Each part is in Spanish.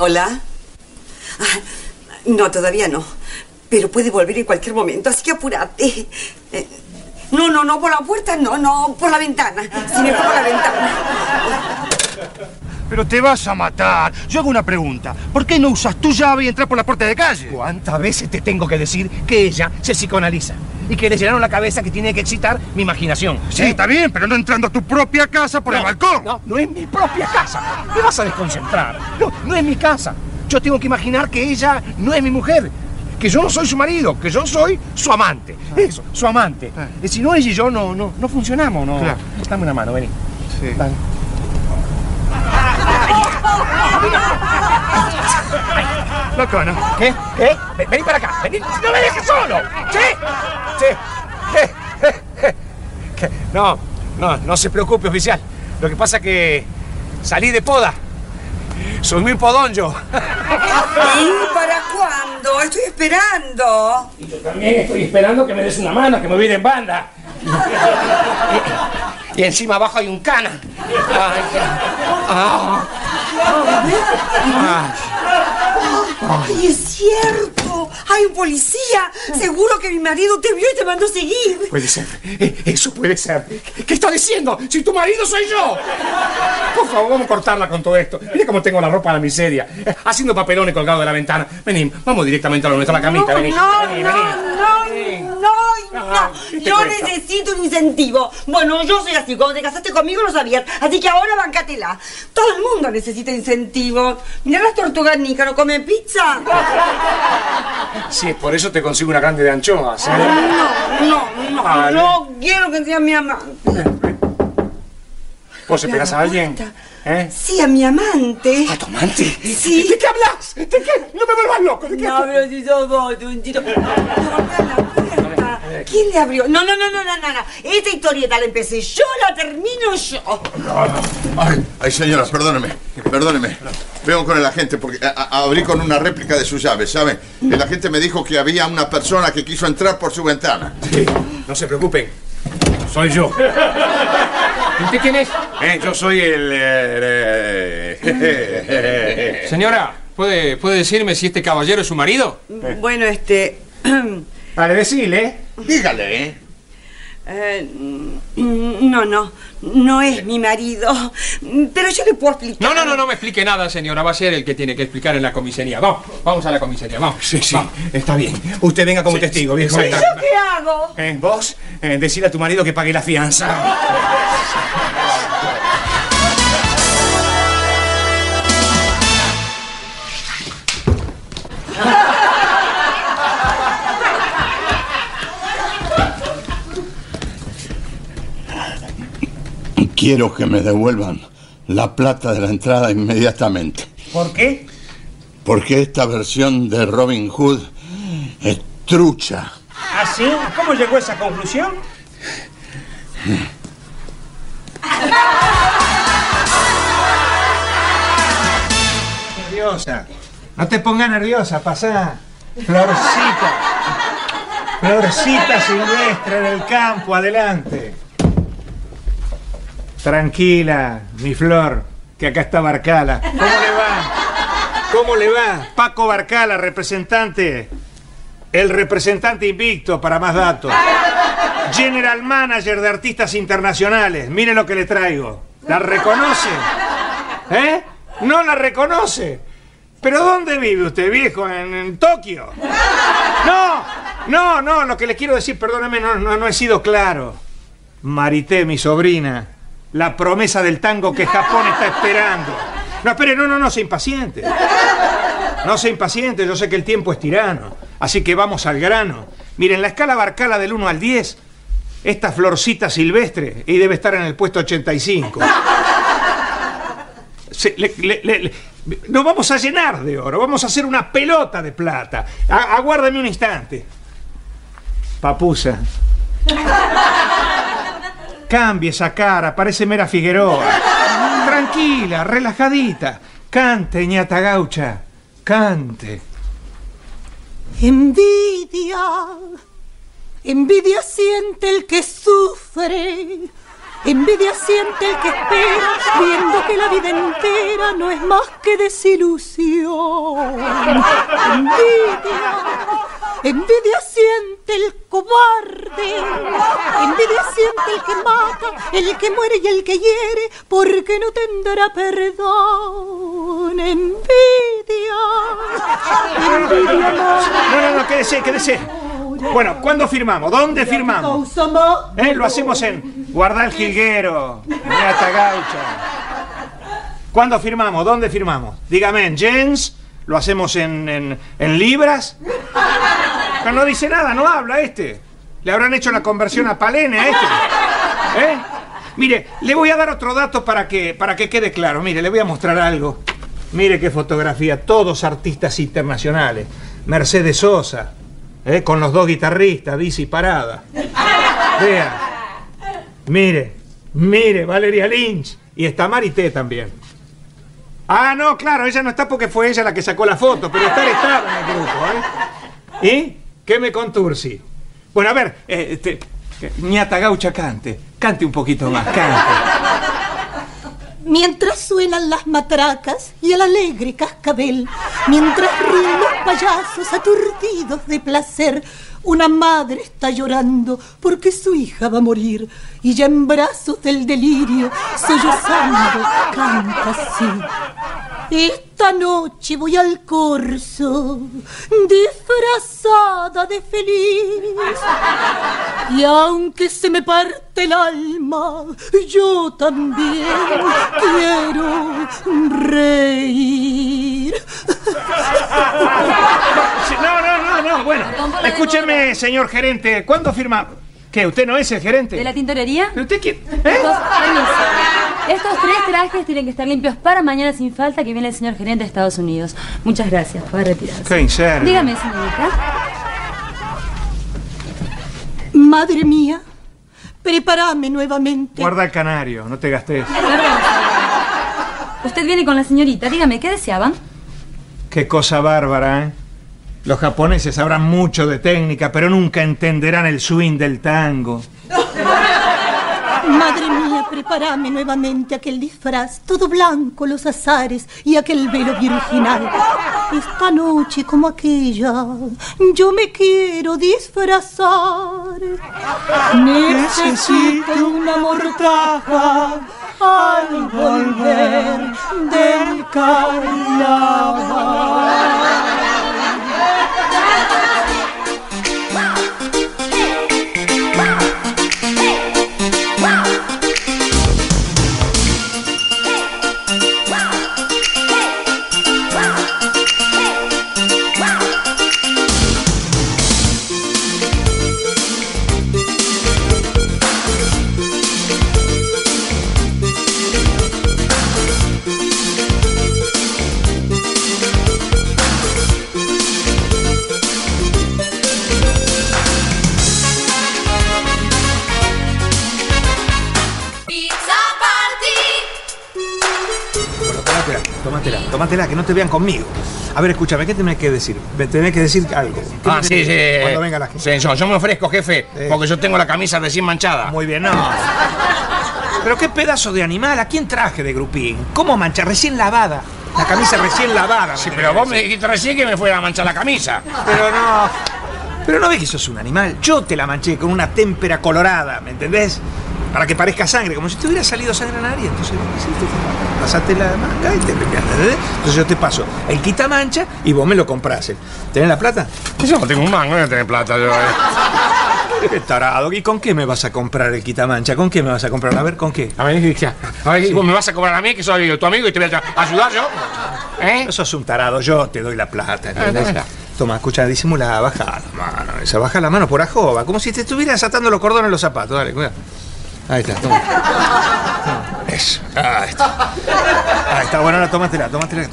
¿Hola? Ah, no, todavía no. Pero puede volver en cualquier momento, así que apúrate. No, por la puerta no, por la ventana. Si me fue por la ventana. Pero te vas a matar. Yo hago una pregunta. ¿Por qué no usas tu llave y entras por la puerta de calle? ¿Cuántas veces te tengo que decir que ella se psicoanaliza? Y que le llenaron la cabeza que tiene que excitar mi imaginación. Sí, está bien, pero no entrando a tu propia casa por el balcón. No es mi propia casa. Me vas a desconcentrar. No es mi casa. Yo tengo que imaginar que ella no es mi mujer. Que yo no soy su marido, que yo soy su amante. Eso, su amante. Y si no, ella y yo no funcionamos, ¿no? Claro. Dame una mano, vení. Sí. Dale. Loco, ¿no? ¿Qué? Vení para acá. Vení. ¡No me dejes solo! ¿Qué? No se preocupe, oficial. Lo que pasa es que salí de poda. Soy muy podón yo. ¿Y para cuándo? Estoy esperando. Y yo también estoy esperando que me des una mano, que me vire en banda. Y encima abajo hay un cana. Ay, es cierto. Hay un policía. Seguro que mi marido te vio y te mandó seguir. Puede ser. Eso puede ser. ¿Qué está diciendo? Si tu marido soy yo. Por favor, vamos a cortarla con todo esto. Mira cómo tengo la ropa a la miseria. Haciendo papelones colgados de la ventana. Vení, vamos directamente a lo nuestro, a la camita. Vení. Yo necesito un incentivo. Bueno, yo soy así. Cuando te casaste conmigo lo sabías. Así que ahora bancátela. Todo el mundo necesita incentivos. Mirá las tortugas Nica, ¿no comen pizza? Sí, por eso te consigo una grande de anchoas. No quiero que sea mi amante. ¿Vos esperás a alguien? Sí, a mi amante. ¿A tu amante? Sí. ¿De qué hablas? ¿De qué? No me vuelvas loco. ¿De qué? No, pero si sos vos, Tunchito. ¿Quién le abrió? No. Esta historieta la empecé yo, la termino yo. Ay, señora, perdóneme. Vengo con el agente porque abrí con una réplica de sus llaves, ¿sabe? El agente me dijo que había una persona que quiso entrar por su ventana. Sí, no se preocupen. Soy yo. ¿Usted quién es? Yo soy el... Señora, ¿puede decirme si este caballero es su marido? Bueno, Vale, decile. Dígale, no es mi marido. Pero yo le puedo explicar. No me explique nada, señora. Va a ser el que tiene que explicar en la comisaría. Vamos a la comisaría, vamos. Sí, vamos. Está bien. Usted venga como testigo, viejo. ¿Y yo qué hago? Vos, decile a tu marido que pague la fianza. Quiero que me devuelvan la plata de la entrada inmediatamente. ¿Por qué? Porque esta versión de Robin Hood es trucha. ¿Ah, sí? ¿Cómo llegó a esa conclusión? Nerviosa. No te pongas nerviosa, pasá. Florcita silvestre del campo, adelante. Tranquila, mi flor, que acá está Barcala. ¿Cómo le va? Paco Barcala, representante. El representante invicto, para más datos. General Manager de artistas internacionales. Mire lo que le traigo. ¿La reconoce? ¿No la reconoce? ¿Pero dónde vive usted, viejo? ¿En Tokio? No, lo que le quiero decir, perdóneme, no he sido claro. Marité, mi sobrina. La promesa del tango que Japón está esperando. No, espere, no se impaciente. No se impaciente, yo sé que el tiempo es tirano. Así que vamos al grano. Miren, la escala Barcala del 1 al 10, esta florcita silvestre, y debe estar en el puesto 85. Nos vamos a llenar de oro, vamos a hacer una pelota de plata. Aguárdame un instante. Papusa. Cambie esa cara, parece Mera Figueroa. Tranquila, relajadita. Cante, ñata gaucha, cante. Envidia siente el que sufre Envidia siente el que espera, viendo que la vida entera no es más que desilusión. Envidia siente el cobarde, envidia siente el que mata, el que muere y el que hiere, porque no tendrá perdón. Envidia No, quédese. Bueno, ¿cuándo firmamos? ¿Dónde firmamos? Lo hacemos en Guardal Jilguero, Ñata Gaucha. ¿Cuándo firmamos? ¿Dónde firmamos? Dígame, ¿en yens? ¿Lo hacemos en libras? Pero no dice nada, no habla este. Le habrán hecho la conversión a Palene a este. Mire, le voy a dar otro dato para que quede claro. Mire, le voy a mostrar algo. Mire qué fotografía, todos artistas internacionales. Mercedes Sosa, con los dos guitarristas, Dizzy Parada. Vea. Mire, Valeria Lynch. Y está Marité también. Ah, no, claro, ella no está porque fue ella la que sacó la foto, pero estaba en el grupo, ¿Y? ¿Qué me contursi? Bueno, a ver, Ñata Gaucha cante un poquito más, cante. Mientras suenan las matracas y el alegre cascabel, mientras ríen los payasos aturdidos de placer, una madre está llorando porque su hija va a morir y ya en brazos del delirio, sollozando, canta así. Esta noche voy al corso, disfrazada de feliz, y aunque se me parte el alma, yo también quiero reír. No, bueno, escúcheme, señor gerente, ¿cuándo firma? ¿Qué, usted no es el gerente? ¿De la tintorería? ¿Pero usted quién? Estos 3 trajes tienen que estar limpios para mañana sin falta, que viene el señor gerente de Estados Unidos. Muchas gracias, puede retirarse. ¿Qué, en serio? Dígame, señorita. Madre mía, prepárame nuevamente. Guarda el canario, no te gastes. Perdón. Usted viene con la señorita, dígame, ¿qué deseaban? Qué cosa bárbara, ¿eh? Los japoneses sabrán mucho de técnica, pero nunca entenderán el swing del tango. Madre mía, prepárame nuevamente aquel disfraz, todo blanco, los azares y aquel velo virginal. Esta noche como aquella, yo me quiero disfrazar. Necesito una mortaja al volver del carnaval. Tómatela, que no te vean conmigo. A ver, escúchame, ¿qué tenés que decir? Me tenés que decir algo. Sí. Cuando venga la gente. Sí, yo me ofrezco, jefe, porque yo tengo la camisa recién manchada. Muy bien, no. Pero qué pedazo de animal, ¿a quién traje de grupín? ¿Cómo mancha? Recién lavada. La camisa recién lavada. Sí, pero vos me dijiste recién que me fuera a manchar la camisa. Pero no ves que sos un animal. Yo te la manché con una témpera colorada, ¿me entendés? Para que parezca sangre, como si te hubiera salido sangre en la nariz. Entonces, pasaste la manga y te limpiaste, ¿entendés? Entonces yo te paso el quitamancha y vos me lo comprás. ¿Tenés la plata? Yo no tengo un mango, no tengo plata yo. Qué tarado. ¿Y con qué me vas a comprar el quitamancha? ¿Con qué me vas a comprar? A ver, ¿con qué? A ver, vos me vas a cobrar a mí, que soy tu amigo, y te voy a ayudar yo. No sos un tarado, yo te doy la plata, ¿entendés? Toma, escucha, disimula, baja la mano. Baja la mano por ajoba, como si te estuvieras atando los cordones en los zapatos. Dale, cuidado. Ahí está, toma. Eso, ahí está. Ahí está, bueno, ahora tómatela.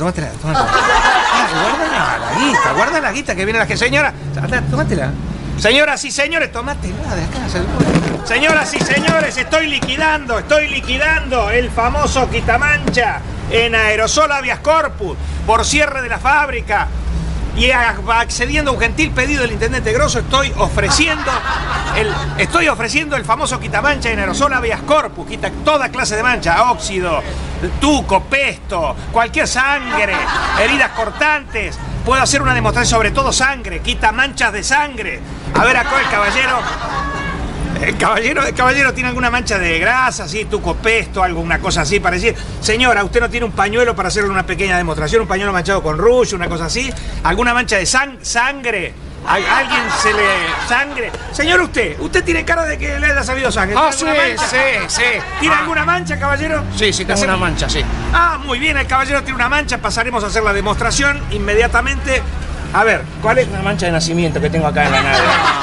Guarda la guita que viene la gente. Señora, tómatela. Señoras y señores, tómatela de acá. Señoras y señores, estoy liquidando el famoso quitamancha en aerosol habeas corpus por cierre de la fábrica. y accediendo a un gentil pedido del intendente Grosso, estoy ofreciendo el famoso quitamancha en aerosol habeas corpus. Quita toda clase de mancha, óxido, tuco, pesto, cualquier sangre, heridas cortantes. Puedo hacer una demostración, sobre todo sangre, quita manchas de sangre. A ver acá el caballero. El caballero tiene alguna mancha de grasa, así, tuco, pesto, alguna cosa así para decir, señora, ¿usted no tiene un pañuelo para hacerle una pequeña demostración? ¿Un pañuelo manchado con rouge, una cosa así? ¿Alguna mancha de sangre? ¿Alguien se le... sangre? Señor, usted tiene cara de que le haya salido sangre. Ah, ¿Tiene alguna mancha? sí. ¿Tiene alguna mancha, caballero? Sí, tengo una mancha, sí. Ah, muy bien, el caballero tiene una mancha, pasaremos a hacer la demostración inmediatamente. A ver, ¿cuál es? Una mancha de nacimiento que tengo acá en la nave.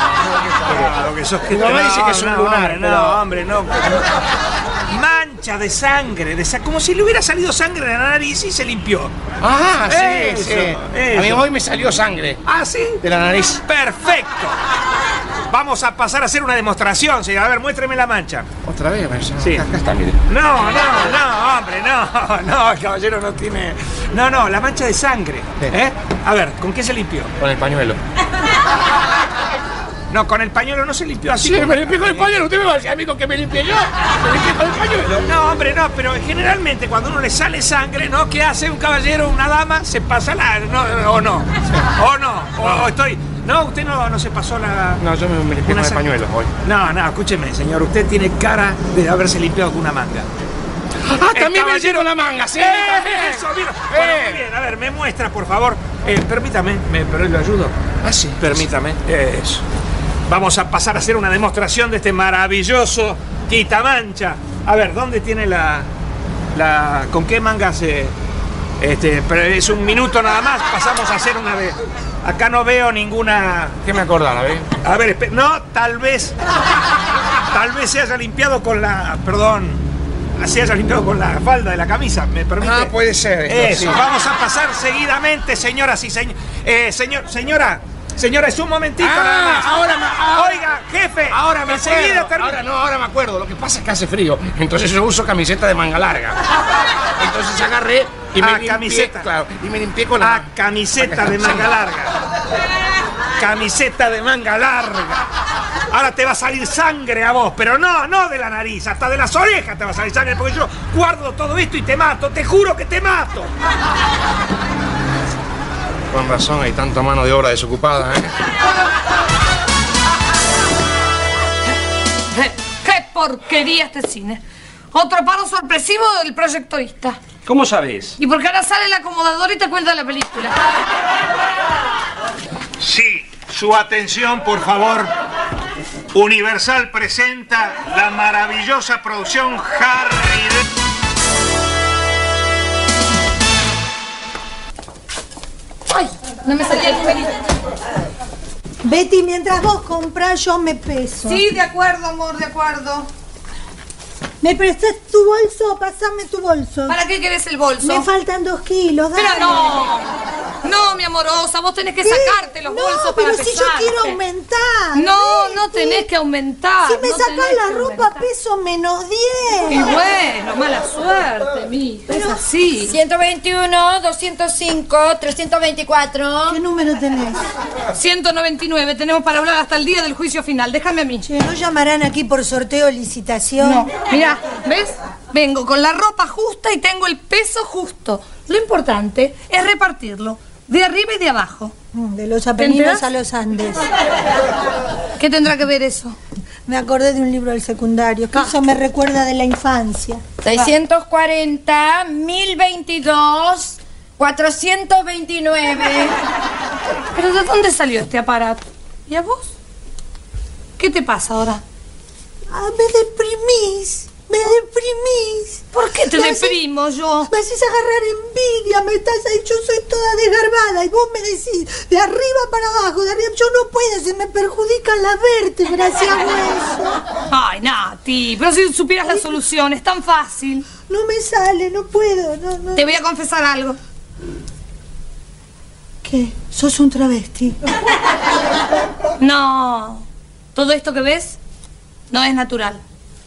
Mi mamá dice que es un lunar, pero... No, hombre, no. Mancha de sangre, como si le hubiera salido sangre de la nariz y se limpió. Ah, sí. Eso. A mí hoy me salió sangre. ¿Ah, sí? De la nariz. Perfecto. Vamos a pasar a hacer una demostración, señor. A ver, muéstreme la mancha. ¿Otra vez? Sí. Acá está, mire. No, hombre, no, el caballero no tiene... No, la mancha de sangre. ¿Eh? A ver, ¿con qué se limpió? Con el pañuelo. No, con el pañuelo no se limpió así. Sí, me limpié con el pañuelo. ¿Usted me va a decir a mí con qué me limpié yo? Me limpié con el pañuelo. No, hombre, no, pero generalmente cuando uno le sale sangre, ¿no? ¿Qué hace un caballero o una dama? Se pasa la... O estoy... No, usted no se pasó la... No, yo me limpié con el pañuelo hoy. No, escúcheme, señor. Usted tiene cara de haberse limpiado con una manga. ¡Ah, también me limpié con la manga! ¡Sí! ¡Eso, mira! Bueno, muy bien. A ver, me muestra, por favor. Permítame, pero lo ayudo. Ah, sí. Permítame. Eso. Vamos a pasar a hacer una demostración de este maravilloso quitamancha. A ver, ¿dónde tiene la ¿con qué manga se...? Pero es un minuto nada más. Pasamos a hacer una de... Acá no veo ninguna... ¿Qué me acordara, ve? A ver, no, tal vez se haya limpiado con la... Perdón. Se haya limpiado con la falda de la camisa, ¿me permite? Ah, puede ser. Eso, Sí. vamos a pasar seguidamente, señoras y señores. Señora, es un momentito nada más. Ahora, Oiga, jefe. Ahora me enseguida acuerdo. Ahora me acuerdo. Lo que pasa es que hace frío. Entonces yo uso camiseta de manga larga. Entonces agarré y me limpié. Camiseta. Claro, y me limpié con la... camiseta de manga larga. Camiseta de manga larga. Ahora te va a salir sangre a vos, pero no de la nariz, hasta de las orejas te va a salir sangre, porque yo guardo todo esto y te mato, te juro que te mato. Con razón, hay tanta mano de obra desocupada, ¿eh? ¡Qué porquería este cine! Otro paro sorpresivo del proyectorista. ¿Cómo sabes? Y porque ahora sale el acomodador y te cuenta la película. Sí, su atención, por favor. Universal presenta la maravillosa producción Harry de... ¡Ay! No me salía el numerito. Betty, mientras vos comprás, yo me peso. Sí, de acuerdo, amor, de acuerdo. ¿Me prestás tu bolso? Pásame tu bolso. ¿Para qué querés el bolso? Me faltan 2 kilos, dale. Pero no, mi amorosa, vos tenés que sacarte los bolsos para pesarte. No, pero si yo quiero aumentar. No tenés que aumentar. Si me sacás la ropa, peso menos 10. Y bueno, mala suerte, mija. Es así. 121, 205, 324. ¿Qué número tenés? 199. Tenemos para hablar hasta el día del juicio final. Déjame a mí. Che, ¿no llamarán aquí por sorteo o licitación? No. Mirá, ¿ves? Vengo con la ropa justa y tengo el peso justo. Lo importante es repartirlo, de arriba y de abajo. De los Apeninos a los Andes. ¿Qué tendrá que ver eso? Me acordé de un libro del secundario, que eso me recuerda de la infancia. 640, 1022, 429. ¿Pero de dónde salió este aparato? ¿Y a vos? ¿Qué te pasa ahora? Ah, me deprimís. ¿Por qué te deprimo yo? Me haces agarrar envidia, yo soy toda desgarbada y vos me decís de arriba para abajo, de arriba, yo no puedo, se me perjudican las vértebras y hago eso. Ay, Nati, pero si supieras la solución, es tan fácil. No me sale, no puedo, no. Te voy a confesar algo. ¿Qué? ¿Sos un travesti? No, todo esto que ves no es natural.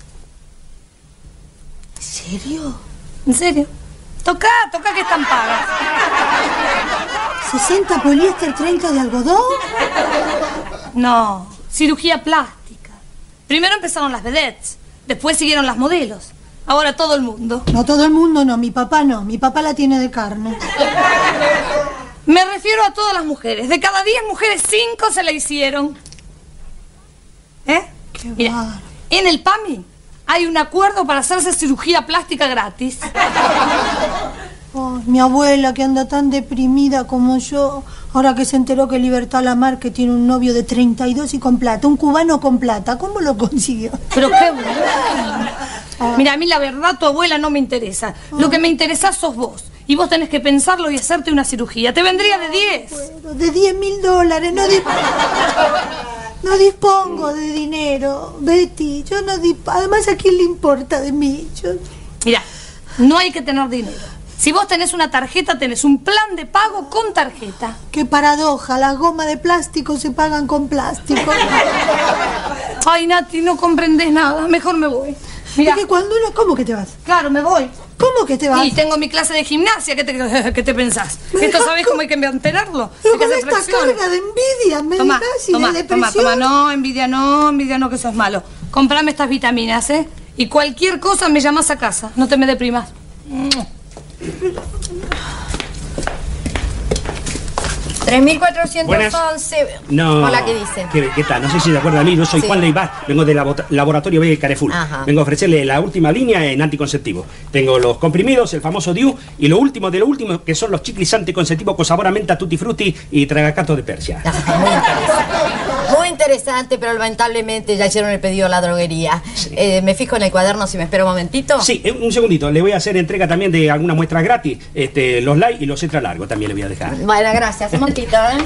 ¿En serio? ¿En serio? Toca que están pagas. 60 poliéster, 30 de algodón. No, cirugía plástica. Primero empezaron las vedettes, después siguieron las modelos. Ahora todo el mundo. No, todo el mundo no, mi papá no. Mi papá la tiene de carne. Me refiero a todas las mujeres. De cada 10 mujeres, 5 se la hicieron. ¿Eh? Mira, en el PAMI hay un acuerdo para hacerse cirugía plástica gratis. Oh, mi abuela, que anda tan deprimida como yo, ahora que se enteró que Libertad Lamarque tiene un novio de 32 y con plata, un cubano con plata, ¿cómo lo consiguió? Pero qué bueno. Mira, a mí la verdad tu abuela no me interesa. Lo que me interesa sos vos. Y vos tenés que pensarlo y hacerte una cirugía. Te vendría de 10. Bueno, de $10.000. No dispongo de dinero, Betty. Yo no dispongo. Además, ¿a quién le importa de mí? Mira, no hay que tener dinero. Si vos tenés una tarjeta, tenés un plan de pago con tarjeta. Qué paradoja, las gomas de plástico se pagan con plástico. Ay, Nati, no comprendés nada. Mejor me voy. Mira. Es que cuando uno... ¿Cómo que te vas? Claro, me voy. ¿Cómo que te vas? Y tengo mi clase de gimnasia. ¿Qué te pensás? ¿Esto sabés cómo hay que mantenerlo? Pero hay que con hacer esta flexiones. carga de envidia, me dirás, y de depresión. Toma. No, envidia no, que eso es malo. Comprame estas vitaminas, ¿eh? Y cualquier cosa me llamás a casa. No te me deprimas. 3.411. No. Hola, ¿qué dice? ¿Qué tal? No sé si se acuerda de mí. Yo soy Juan Leibach. Vengo del laboratorio B Carrefour. Ajá. Vengo a ofrecerle la última línea en anticonceptivo. Tengo los comprimidos, el famoso DIU, y lo último de lo último, que son los chiclis anticonceptivos con sabor a menta, tutti frutti y tragacato de Persia. Muy interesante, pero lamentablemente ya hicieron el pedido a la droguería. Sí. Me fijo en el cuaderno si me espera un momentito. Sí, un segundito. Le voy a hacer entrega también de algunas muestras gratis. Los light y los extra largos también le voy a dejar. Bueno, gracias. Un momentito, ¿eh?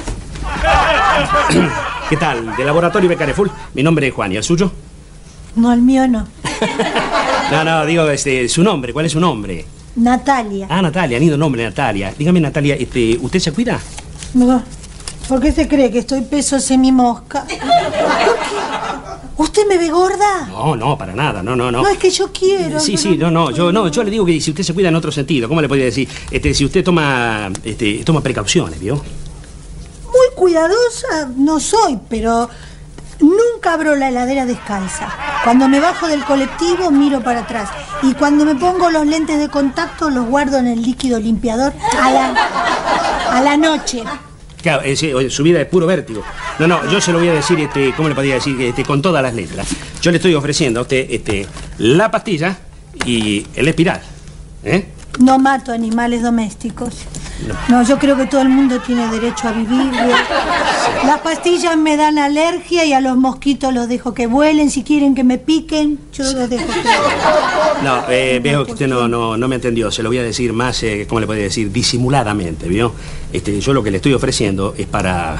¿Qué tal? De laboratorio B Carrefour. Mi nombre es Juan. ¿Y el suyo? No, el mío no. No, digo, su nombre. ¿Cuál es su nombre? Natalia. Ah, Natalia, lindo nombre, Natalia. Dígame, Natalia, ¿usted se cuida? No. ¿Por qué se cree que estoy peso semimosca? ¿Por qué? ¿Usted me ve gorda? No, para nada, no. No, es que yo quiero. Sí, yo le digo que si usted se cuida en otro sentido, ¿cómo le podría decir? Si usted toma precauciones, ¿vio? Muy cuidadosa no soy, pero nunca abro la heladera descalza. Cuando me bajo del colectivo miro para atrás. Y cuando me pongo los lentes de contacto los guardo en el líquido limpiador a la noche. Claro, su vida es puro vértigo. No, yo se lo voy a decir, ¿cómo le podría decir? Con todas las letras. Yo le estoy ofreciendo a usted, la pastilla y el espiral. No mato animales domésticos. No, yo creo que todo el mundo tiene derecho a vivir. Las pastillas me dan alergia y a los mosquitos los dejo que vuelen. Si quieren que me piquen, yo los dejo que vuelen. No, veo que usted no me entendió. Se lo voy a decir más, ¿cómo le podría decir? Disimuladamente, ¿vio? Yo lo que le estoy ofreciendo es para...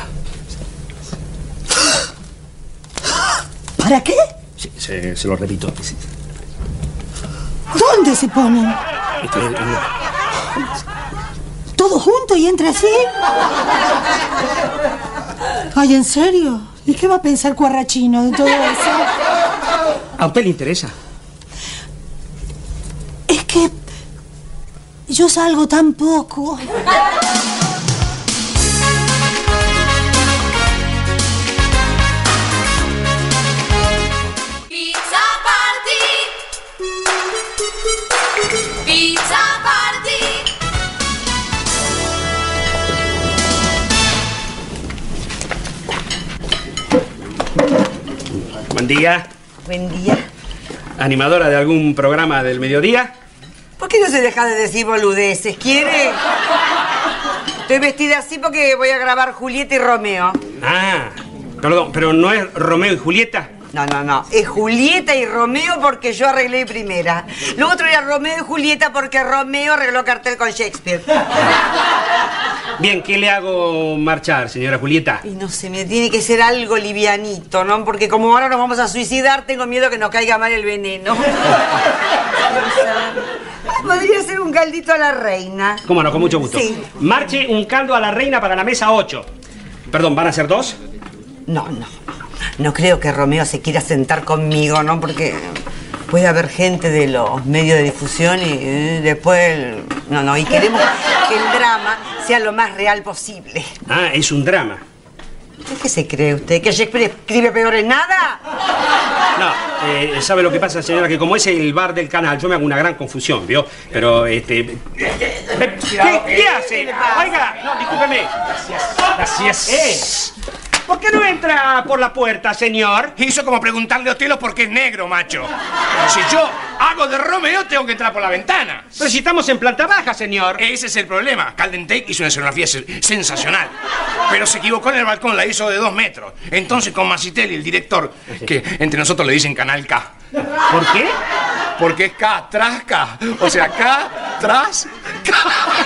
¿Para qué? Sí, se lo repito. Sí. ¿Dónde se ponen? ¿Todo junto y entra así? Ay, ¿en serio? ¿Y qué va a pensar Cuarrachino de todo eso? ¿A usted le interesa? Es que yo salgo tan poco. Buen día. Buen día. ¿Animadora de algún programa del mediodía? ¿Por qué no se deja de decir boludeces? ¿Quiere? Estoy vestida así porque voy a grabar Julieta y Romeo. Ah, perdón, pero ¿no es Romeo y Julieta? No. Es Julieta y Romeo porque yo arreglé primera. Lo otro era Romeo y Julieta porque Romeo arregló cartel con Shakespeare. Bien, ¿qué le hago marchar, señora Julieta? Y no sé, me tiene que ser algo livianito, ¿no? Porque como ahora nos vamos a suicidar, tengo miedo que nos caiga mal el veneno. Podría ser un caldito a la reina. Cómo no, con mucho gusto. Sí. Marche un caldo a la reina para la mesa 8. Perdón, ¿van a ser 2? No creo que Romeo se quiera sentar conmigo, ¿no? Porque puede haber gente de los medios de difusión y después No, y queremos que el drama sea lo más real posible. Ah, es un drama. ¿Qué se cree usted? ¿Que Shakespeare escribe peor en nada? No, ¿sabe lo que pasa, señora? Que como es el bar del canal, yo me hago una gran confusión, ¿vio? Pero, ¿Qué hace? Oiga, no, discúlpeme. Gracias. ¿Por qué no entra por la puerta, señor? Hizo como preguntarle a Otelo por qué es negro, macho. Si yo hago de Romeo, tengo que entrar por la ventana. Pero si estamos en planta baja, señor. Ese es el problema. Caldentey hizo una escenografía sensacional. Pero se equivocó en el balcón, la hizo de 2 metros. Entonces, con Masitelli, el director, que entre nosotros le dicen Canal K. ¿Por qué? Porque es K tras K. O sea, K tras K.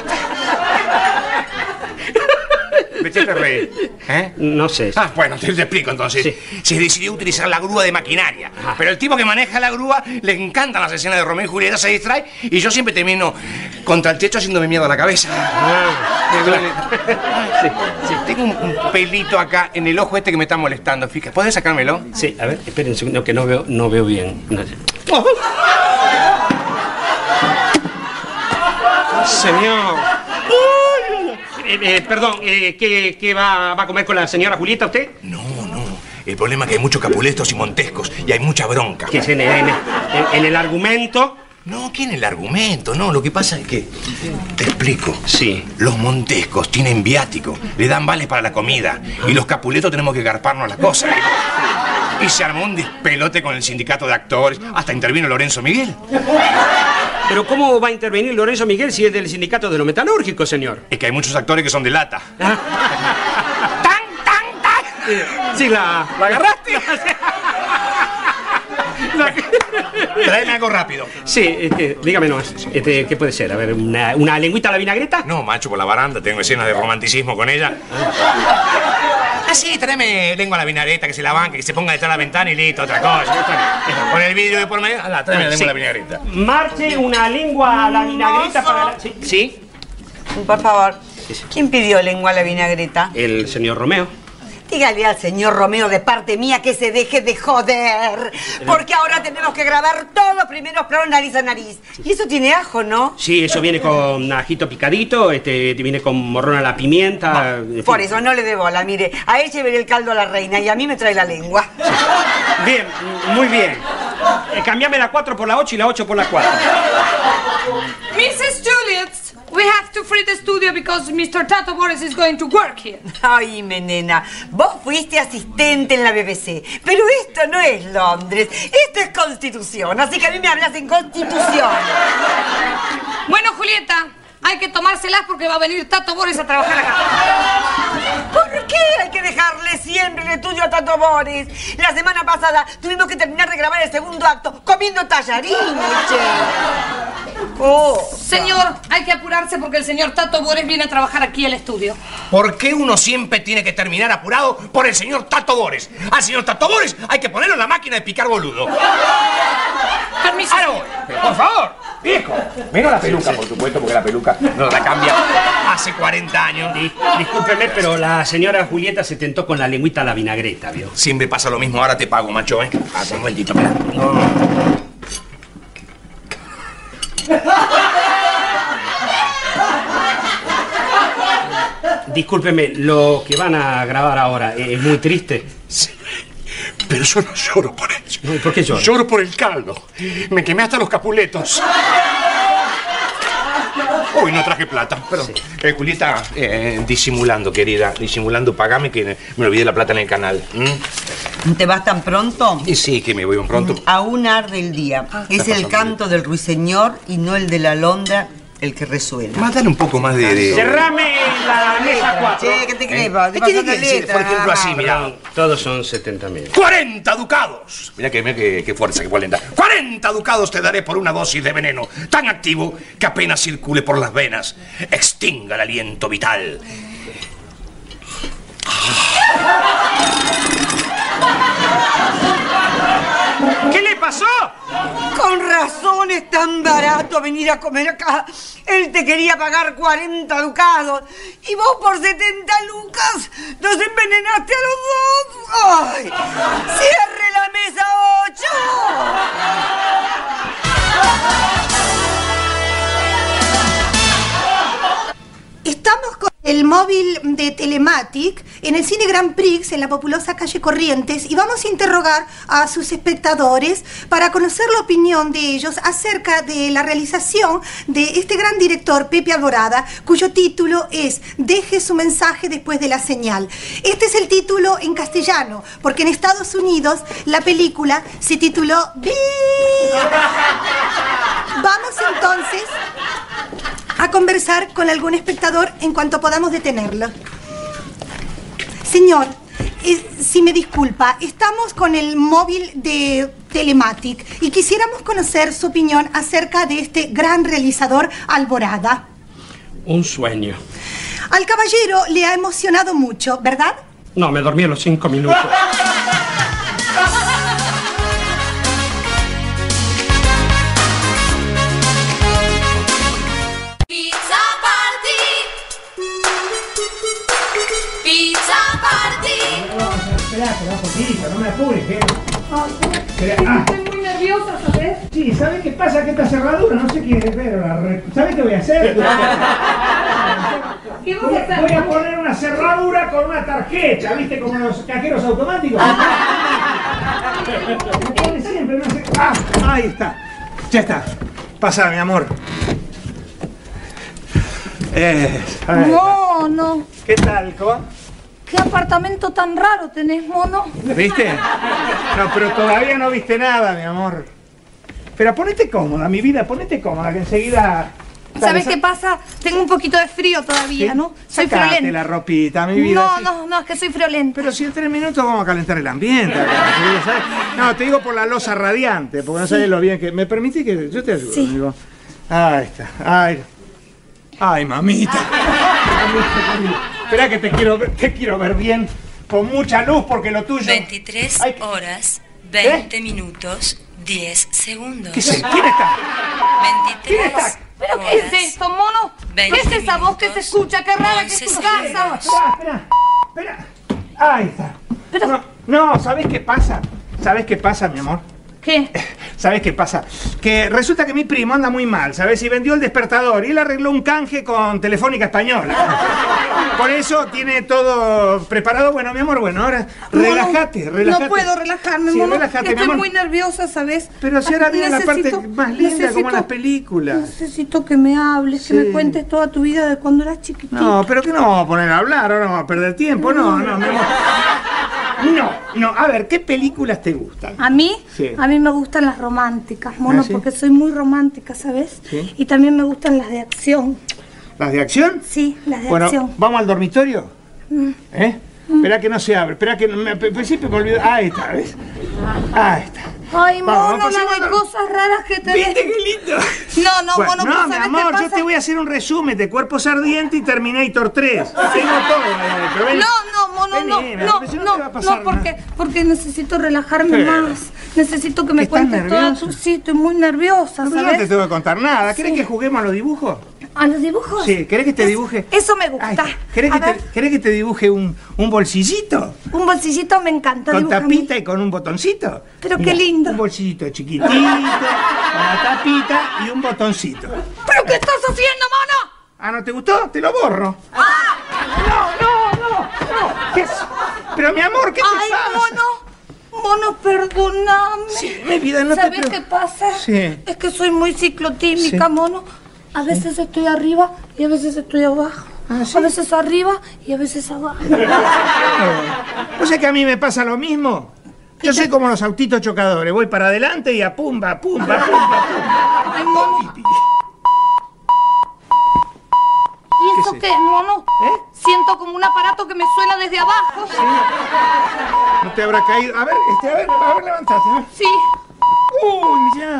¿De qué te reís? No sé. Ah, bueno, te explico entonces. Sí. Se decidió utilizar la grúa de maquinaria. Ajá. Pero el tipo que maneja la grúa le encantan las escenas de Romeo y Julieta, se distrae y yo siempre termino contra el techo haciéndome miedo a la cabeza. Me duele. Sí. Tengo un pelito acá en el ojo este que me está molestando. Fíjate, ¿puedes sacármelo? Sí, a ver, esperen un segundo que no veo bien. No. Señor. Perdón, ¿qué va a comer con la señora Julieta usted? No. El problema es que hay muchos Capuletos y Montescos y hay mucha bronca. ¿Qué es en el argumento? No, ¿qué en el argumento? No, lo que pasa es que... Te explico. Sí. Los Montescos tienen viático, le dan vales para la comida. Y los Capuletos tenemos que garparnos las cosas. Y se armó un despelote con el sindicato de actores. Hasta intervino Lorenzo Miguel. ¿Pero cómo va a intervenir Lorenzo Miguel si es del sindicato de los metalúrgicos, señor? Es que hay muchos actores que son de lata. ¡Tan! Sí, ¿la agarraste? Tráeme algo rápido. Sí, dígame nomás. ¿Qué puede ser? A ver, ¿una lengüita a la vinagreta? No, macho, por la baranda. Tengo escenas de romanticismo con ella. Ah, sí, tráeme lengua a la vinagreta, que se la banque, que se ponga detrás de la ventana y listo, otra cosa. Con el vidrio de por medio. Tráeme la lengua a la vinagreta. Marche una lengua a la vinagreta para la... ¿Sí? Por favor, ¿quién pidió lengua a la vinagreta? El señor Romeo. Dígale al señor Romeo de parte mía que se deje de joder. Porque ahora tenemos que grabar todos los primeros planos nariz a nariz. Y eso tiene ajo, ¿no? Sí, eso viene con ajito picadito, viene con morrón a la pimienta. Por eso no le dé bola, mire. A él llévele el caldo a la reina y a mí me trae la lengua. Bien, muy bien. Cámbiame la 4 por la 8 y la 8 por la 4. Mrs. Juliet, we have to free the studio because Mr. Tato Boris is going to work here. Ay, nena, vos fuiste asistente en la BBC, pero esto no es Londres, esto es Constitución, así que a mí me hablas en Constitución. Bueno, Julieta, hay que tomárselas porque va a venir Tato Boris a trabajar acá. ¿Por qué hay que dejarle siempre el estudio a Tato Boris? La semana pasada tuvimos que terminar de grabar el segundo acto comiendo tallarines, che. Oh. Señor, hay que apurarse porque el señor Tato Boris viene a trabajar aquí al estudio. ¿Por qué uno siempre tiene que terminar apurado por el señor Tato Boris? Al señor Tato Boris hay que ponerlo en la máquina de picar boludo. Permiso. ¡Ah, no! Pero, por favor, viejo. Menos la peluca, por supuesto, porque la peluca no la cambia hace 40 años. Discúlpeme, pero la señora Julieta se tentó con la lengüita a la vinagreta, ¿vio? Siempre pasa lo mismo. Ahora te pago, macho, ¿eh? Hace un momentito, mira. Discúlpeme, lo que van a grabar ahora es muy triste. Sí, pero yo no lloro por eso. ¿Por qué lloro? Lloro por el caldo. Me quemé hasta los capuletos. Uy, no traje plata. Perdón. Sí. Julieta, disimulando, querida. Disimulando, pagame que me olvidé la plata en el canal. ¿Te vas tan pronto? Y sí, que me voy un pronto. Aún arde el día. Es el canto del ruiseñor y no el de la alondra el que resuena. Más dale un poco más de... Cerrame la mesa 4. Che, ¿qué te crees? ¿Qué tiene que decir? Por ejemplo, así, mira. Todos son 70.000. ¡40 ducados! Mira qué fuerza, qué 40. 40 ducados te daré por una dosis de veneno tan activo que apenas circule por las venas. Extinga el aliento vital. ¿Qué le pasó? Con razón es tan barato venir a comer acá. Él te quería pagar 40 ducados y vos por 70 lucas nos envenenaste a los dos. ¡Ay! ¡Cierre la mesa 8! el móvil de Telematic en el Cine Grand Prix en la populosa calle Corrientes y vamos a interrogar a sus espectadores para conocer la opinión de ellos acerca de la realización de este gran director Pepe Alborada, cuyo título es Deje su mensaje después de la señal. Este es el título en castellano, porque en Estados Unidos la película se tituló Beep. Vamos entonces a conversar con algún espectador en cuanto podamos detenerlo. Señor, si me disculpa, estamos con el móvil de Telematic y quisiéramos conocer su opinión acerca de este gran realizador Alborada. Un sueño. Al caballero le ha emocionado mucho, ¿verdad? No, me dormí a los 5 minutos. Espera, un poquito, no me apures, ¿eh? Estoy muy nerviosa, ¿sabes? Sí, ¿sabes qué pasa? Que esta cerradura, no sé qué, pero ¿sabes qué voy a hacer? ¿Qué vas a hacer? Voy a poner una cerradura con una tarjeta, ¿viste? Como los cajeros automáticos. Siempre, no sé. Ah, ahí está. Ya está. Pasa, mi amor. Mono. ¿Qué tal, Co? ¿Qué apartamento tan raro tenés, mono? ¿Viste? No, pero todavía no viste nada, mi amor. Pero ponete cómoda, mi vida, ponete cómoda, que enseguida... ¿Sabes qué pasa? Tengo un poquito de frío todavía, ¿sí? ¿no? Soy Sacate friolenta. la ropita, mi vida. No, es que soy friolenta. Pero si en 3 minutos vamos a calentar el ambiente. ¿Sabes? No, te digo por la losa radiante, porque no sabes lo bien que... ¿Me permitís que yo te ayude? Sí. Amigo? Ahí está. Ay, mamita. Espera que te quiero ver bien, con mucha luz, porque lo tuyo... 23 horas, 20 minutos, 10 segundos. ¿Qué es? ¿Quién está? 23 ¿Quién está? ¿Pero qué es esto, mono? ¿Qué es esa voz que se escucha? ¡Qué rara que es tu casa! Espera. Ahí está. Pero... No, ¿sabes qué pasa? ¿Sabes qué pasa, mi amor? ¿Qué? ¿Sabes qué pasa? Que resulta que mi primo anda muy mal, ¿sabes? Y vendió el despertador y él arregló un canje con Telefónica Española. Por eso tiene todo preparado. Bueno, mi amor, bueno, ahora relájate. No puedo relajarme, sí, mono. Relájate, Estoy muy nerviosa, ¿sabes? Pero si ahora viene la parte más linda, como en las películas. Necesito que me hables, que me cuentes toda tu vida de cuando eras chiquitito. No, pero que no vamos a poner a hablar, ahora vamos a perder tiempo. No, mi amor. No, a ver, ¿qué películas te gustan? ¿A mí? Sí. A mí me gustan las románticas, mono, ¿sí? porque soy muy romántica, ¿sabes? Sí. Y también me gustan las de acción. ¿Las de acción? Sí, las de bueno, acción. ¿vamos al dormitorio? ¿Eh? Espera que no se abre, espera que... Al principio me olvidé... Ahí está, ¿ves? Ahí está. Ay, mono, vamos, las de cosas raras que te... ¿Viste qué lindo? No, bueno, mono, no, mi ¿sabes amor, qué pasa? yo te voy a hacer un resumen de Cuerpos Ardientes y Terminator 3. Tengo todo. Pero ven, No, mono, vení, porque necesito relajarme más. Necesito que me ¿Estás cuentes toda nerviosa? tu... Sí, estoy muy nerviosa, no, yo no ¿sabes? te tengo que contar nada. ¿Querés que juguemos a los dibujos? ¿A los dibujos? Sí, ¿querés que te dibuje? Eso me gusta. ¿Querés que te dibuje un bolsillito? Un bolsillito me encanta. Con dibújame. tapita y con un botoncito. Pero Mirá, qué lindo. Un bolsillito chiquitito, con la tapita y un botoncito. ¿Pero qué estás haciendo, mono? Ah, ¿no te gustó? Te lo borro. No. ¿Qué es? Pero mi amor, ¿qué te pasa? Mono, perdóname. Sí, mi vida, no te ¿Sabes qué pasa? Sí. Es que soy muy ciclotímica, Sí. mono. A veces estoy arriba y a veces estoy abajo. ¿sí? A veces arriba y a veces abajo. ¿No sé que a mí me pasa lo mismo? Yo soy como los autitos chocadores. Voy para adelante y a pumba. Ay, mono. ¿Y eso qué es, mono? Siento como un aparato que me suena desde abajo. ¿No te habrá caído? A ver, levantate. Sí. Uy, ya.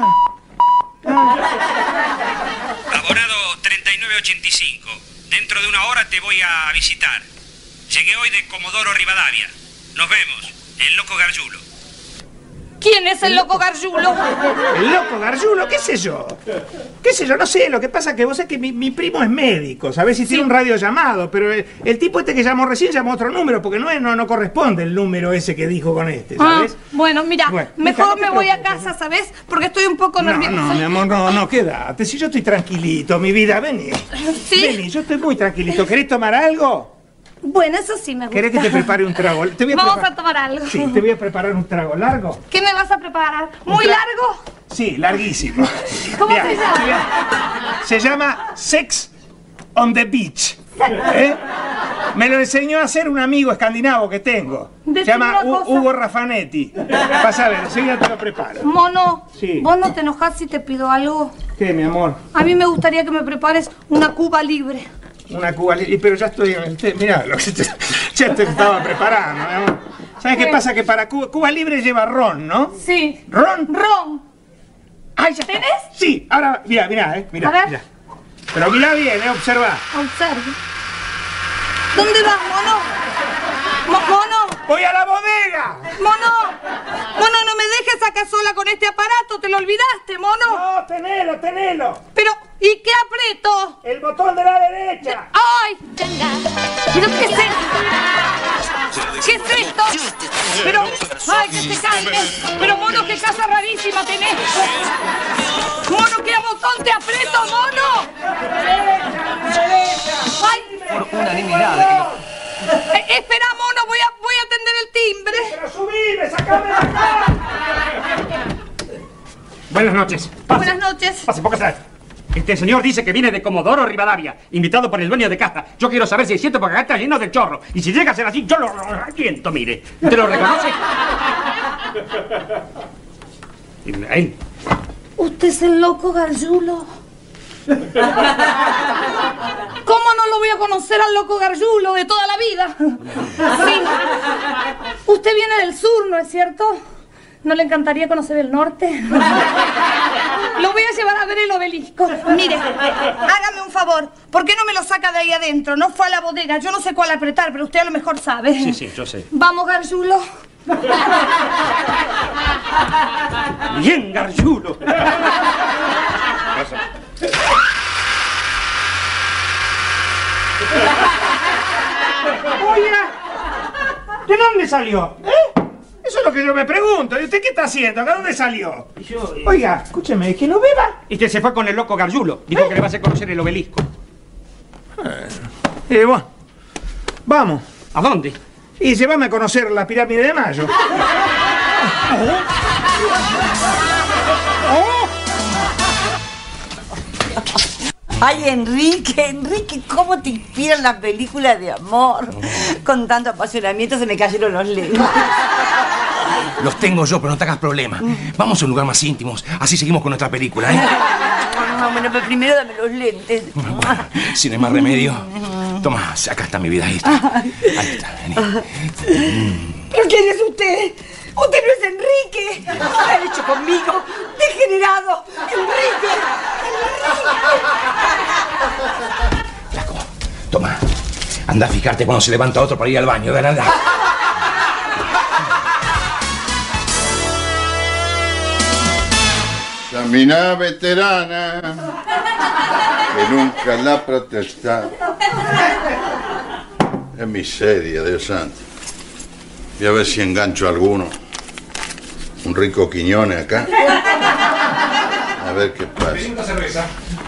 Abonado 3985. Dentro de una hora te voy a visitar. Llegué hoy de Comodoro Rivadavia. Nos vemos. El loco Gargiulo. ¿Quién es el loco Gargiulo? ¿El loco Gargiulo? ¿Qué sé yo? ¿Qué sé yo? No sé. Lo que pasa es que vos sabés que mi primo es médico. ¿Sabés? Si tiene un radiollamado. Pero el tipo este que llamó recién llamó otro número. Porque no corresponde el número ese que dijo con este, ¿sabes? Bueno, mira, mejor me voy a casa, ¿sabes? Porque estoy un poco nerviosa. No, mi amor, no, quédate. Si yo estoy tranquilito, mi vida, vení. ¿Sí? Vení, yo estoy muy tranquilito. ¿Querés tomar algo? Bueno, eso sí me gusta. ¿Querés que te prepare un trago? Vamos a tomar algo. Sí, te voy a preparar un trago. ¿Largo? ¿Qué me vas a preparar? ¿Muy largo? Sí, larguísimo. ¿Cómo se llama? Se llama Sex on the Beach. Me lo enseñó a hacer un amigo escandinavo que tengo. Se llama Hugo Raffanetti. Vas a ver, enseguida te lo preparo. Mono, sí. ¿Vos no te enojás si te pido algo? ¿Qué, mi amor? A mí me gustaría que me prepares una Cuba libre. Una Cuba libre, pero ya estoy en el té. Mirá, ya te estaba preparando, mi amor. ¿Sabes qué pasa? Que para Cuba libre lleva ron, ¿no? Sí. ¿Ron? Ron. Ay, ¿ya ¿Tenés? Sí, ahora, mirá, A ver. mirá. Pero mirá bien, observa. Observe. ¿Dónde vas, mono? ¡Mono! ¡Voy a la bodega! ¡Mono! ¡Mono, no me dejes acá sola con este aparato! ¿Te lo olvidaste, mono? No, tenelo. Pero, ¿y qué aprieto? El botón de la derecha. ¡Ay! ¿Pero qué es esto? ¿Qué es esto? Pero, ¡ay, que se calme! Pero, mono, qué casa rarísima tenés. Mono, ¿qué botón te aprieto, mono? ¡Ay! Por unanimidad. Espera, mono, voy a atender el timbre. ¡Pero subime, sacame de acá! Buenas noches. Pase. Buenas noches. Pase, póngase. Este señor dice que viene de Comodoro Rivadavia, invitado por el dueño de casa. Yo quiero saber si es cierto porque acá está lleno de chorro. Y si llega a ser así, yo lo reviento, mire. ¿Usted lo reconoce? Él. ¿Usted es el loco Gargiulo? ¿Cómo no lo voy a conocer al loco Gargiulo de toda la vida? Sí. Usted viene del sur, ¿no es cierto? ¿No le encantaría conocer el norte? Lo voy a llevar a ver el obelisco. Mire, hágame un favor. ¿Por qué no me lo saca de ahí adentro? No fue a la bodega. Yo no sé cuál apretar, pero usted a lo mejor sabe. Sí, yo sé. Vamos, Gargiulo. Bien, Gargiulo. Oiga, ¿de dónde salió? Eso es lo que yo me pregunto. ¿Y usted qué está haciendo? ¿De dónde salió? Oiga, escúcheme, ¿que no beba? Este se fue con el loco Gargiulo. Dijo que le va a hacer conocer el obelisco. Bueno, vamos. ¿A dónde? Y llévame a conocer la pirámide de Mayo. Ay, Enrique, ¿cómo te inspiran las películas de amor? Con tanto apasionamiento se me cayeron los lentes. Los tengo yo, pero no te hagas problema. Vamos a un lugar más íntimo, así seguimos con nuestra película, ¿eh? Bueno, pero primero dame los lentes. Bueno, si no hay más remedio. Toma, acá está mi vida, ahí está. Ahí está, vení. ¿Pero quién es usted? ¡Usted no es Enrique! ¿Qué ha hecho conmigo? ¡Degenerado! ¡Enrique! Flaco, toma. Anda a fijarte cuando se levanta otro para ir al baño, ven, anda. Camina veterana, que nunca la protesta. Es miseria, Dios santo. Voy a ver si engancho alguno. Un rico Quiñones acá. A ver qué pasa. Una cerveza.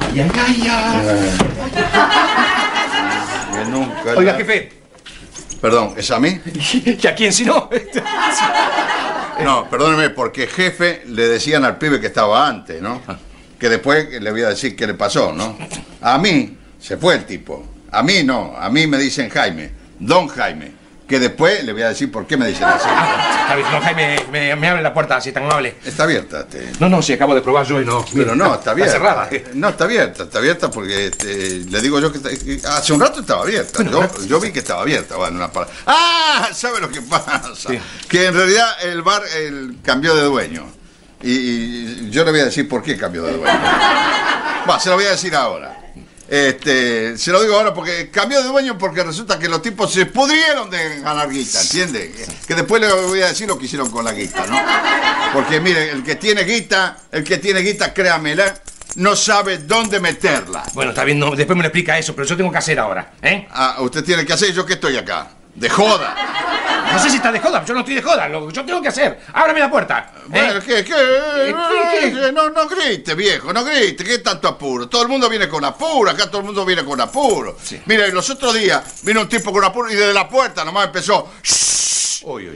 Que nunca Oiga, la... jefe. Perdón, ¿es a mí? ¿Y a quién si no? No, perdóneme, porque jefe le decían al pibe que estaba antes, ¿no? Que después le voy a decir qué le pasó, ¿no? A mí se fue el tipo. A mí no, a mí me dicen Jaime, don Jaime. Que después le voy a decir por qué me dicen así. Está bien, no, Jaime, me abre la puerta, si es tan amable. Está abierta. No, si acabo de probar yo y no. Pero no, está abierta. Está cerrada. No, está abierta porque le digo yo que hace un rato estaba abierta. Bueno, yo vi que estaba abierta. Bueno, ¿sabe lo que pasa? Sí. Que en realidad el bar cambió de dueño. Y yo le voy a decir por qué cambió de dueño. Se lo voy a decir ahora. Se lo digo ahora porque cambió de dueño porque resulta que los tipos se pudrieron de ganar guita, ¿entiende? Que después le voy a decir lo que hicieron con la guita, ¿no? Porque mire, el que tiene guita, créamela, no sabe dónde meterla. Bueno, está bien, no, después me lo explica eso, pero yo tengo que hacer ahora, ¿eh? Ah, usted tiene que hacer, yo que estoy acá. De joda. No sé si está de joda, yo no estoy de joda, lo que yo tengo que hacer. Ábrame la puerta. Bueno, ¿qué? No grite, viejo, no grite, ¿qué tanto apuro? Todo el mundo viene con apuro, acá todo el mundo viene con apuro. Sí. Mire, los otros días vino un tipo con apuro y desde la puerta nomás empezó. Uy.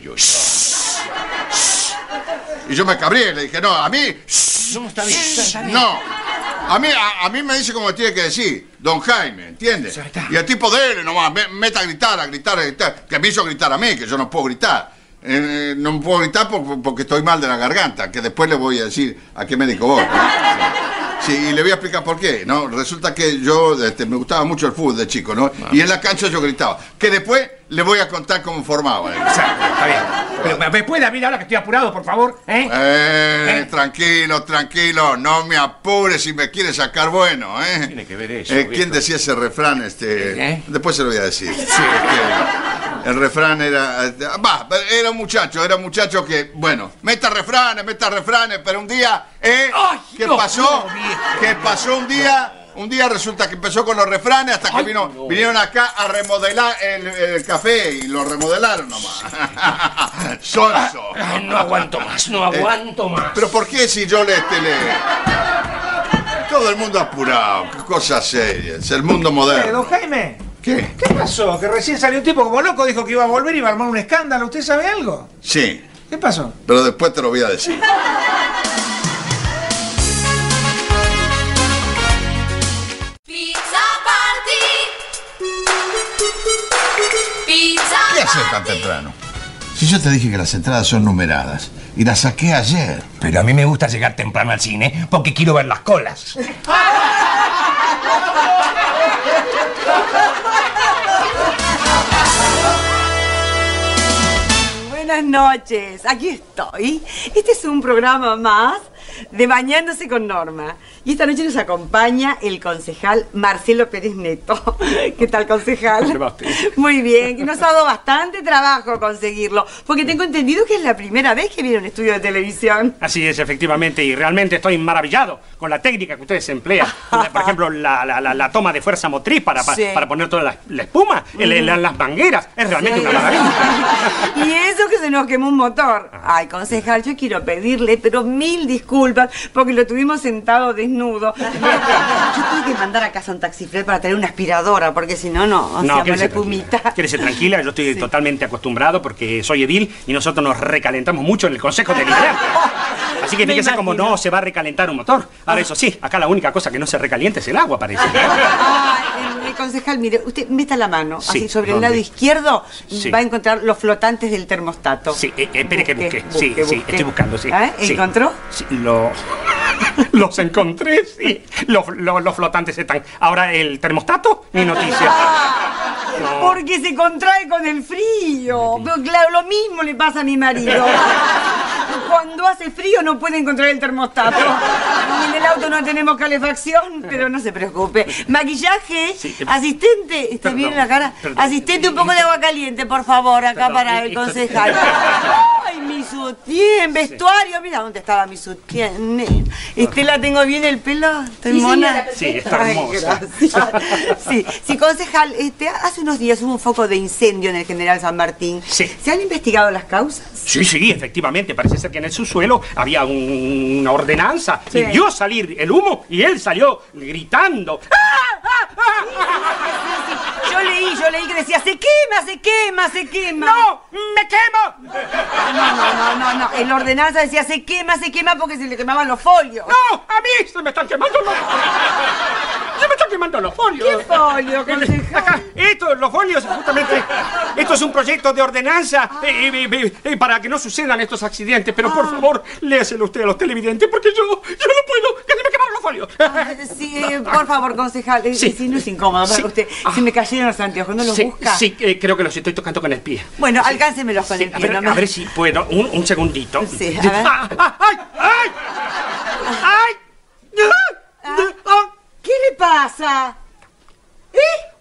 Y yo me cabré, le dije, no, a mí. No, está bien. No. A mí me dice como tiene que decir, don Jaime, ¿entiendes? Y el tipo de él nomás, meta a gritar, que me hizo gritar a mí, que yo no puedo gritar. No puedo gritar porque estoy mal de la garganta, que después le voy a decir a qué médico voy, ¿no? Sí, y le voy a explicar por qué, ¿no? Resulta que yo me gustaba mucho el fútbol de chico, ¿no? Y en la cancha yo gritaba. Que después le voy a contar cómo formaba. Exacto, está bien. Pero ¿me puede abrir ahora que estoy apurado, por favor? Tranquilo, no me apures si me quiere sacar bueno, ¿eh? Tiene que ver eso. ¿Quién decía ese refrán? Después se lo voy a decir. Sí, el refrán era un muchacho que, bueno, meta refranes, pero un día, ¿qué pasó? ¿Qué pasó un día? Un día resulta que empezó con los refranes hasta que vinieron acá a remodelar el café y lo remodelaron nomás. Sonso. No aguanto más. Pero ¿por qué si yo le... Todo el mundo apurado, cosas serias, el mundo moderno. Don Jaime. ¿Qué? ¿Qué pasó? Que recién salió un tipo como loco, dijo que iba a volver y iba a armar un escándalo. ¿Usted sabe algo? Sí. ¿Qué pasó? Pero después te lo voy a decir. ¿Qué haces tan temprano? Si yo te dije que las entradas son numeradas y las saqué ayer. Pero a mí me gusta llegar temprano al cine porque quiero ver las colas. Buenas noches, aquí estoy. Este es un programa más de Bañándose con Norma. Y esta noche nos acompaña el concejal Marcelo Pérez Neto. ¿Qué tal, concejal? Muy bien, que nos ha dado bastante trabajo conseguirlo, porque tengo entendido que es la primera vez que viene a un estudio de televisión. Así es, efectivamente, y realmente estoy maravillado con la técnica que ustedes emplean. Por ejemplo, la toma de fuerza motriz para poner toda la espuma, las mangueras, es realmente una maravilla. Y eso que se nos quemó un motor. Ay, concejal, yo quiero pedirle, pero 1000 disculpas, porque lo tuvimos sentado desnudo. Yo tuve que mandar a casa un taxiflete para tener una aspiradora, porque si no, no la espumita. Quédese tranquila, yo estoy totalmente acostumbrado porque soy edil y nosotros nos recalentamos mucho en el Consejo Deliberante. Así que fíjese cómo no se va a recalentar un motor. Ahora, eso sí, acá la única cosa que no se recalienta es el agua, parece. Concejal, mire, usted meta la mano, así sobre el lado izquierdo, va a encontrar los flotantes del termostato. Sí, espere que busque. Sí, estoy buscando, sí. ¿Encontró? Sí, los encontré, sí. Los flotantes están. Ahora, el termostato, ni noticia. No. Porque se contrae con el frío. Claro, lo mismo le pasa a mi marido. Cuando hace frío no puede encontrar el termostato. En el auto no tenemos calefacción, pero no se preocupe. Maquillaje, asistente, ¿está bien la cara? Asistente, un poco de agua caliente, por favor, acá para el concejal. Ay, mi sutién, vestuario, mira dónde estaba mi sutién. La tengo bien el pelo, estoy mona. Sí, está hermosa. Sí, concejal, hace unos días hubo un foco de incendio en el General San Martín. Sí. ¿Se han investigado las causas? Sí, efectivamente. Parece ser que en el subsuelo había una ordenanza y vio salir el humo y él salió gritando. Yo leí que decía, se quema. ¡No! ¡Me quemo! No. En la ordenanza decía, se quema porque se le quemaban los folios. ¡No! ¡A mí se me están quemando los folios! ¡Se me están quemando los folios! ¿Qué folio, concejal? Acá, los folios, justamente, esto es un proyecto de ordenanza para que no sucedan estos accidentes, pero por favor, léaselo usted a los televidentes, porque yo no puedo, que se me quemaron los folios. Sí, por favor, concejal, si no es incómodo para usted, se me cayeron los anteojos, ¿no los busca? Sí, creo que los estoy tocando con el pie. Bueno, alcáncemelos con el pie. A ver si puedo, un segundito. Sí, a ver. ¡Ay! ¿Qué le pasa?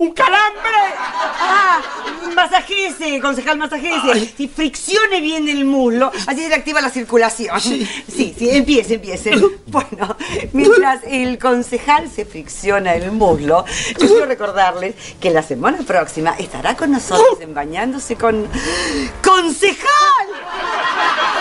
¡Un calambre! Ah, masajese, concejal, masajese. Si friccione bien el muslo, así se activa la circulación. Sí, empiece. Bueno, mientras el concejal se fricciona el muslo, yo quiero recordarles que la semana próxima estará con nosotros en Bañándose con... ¡Concejal!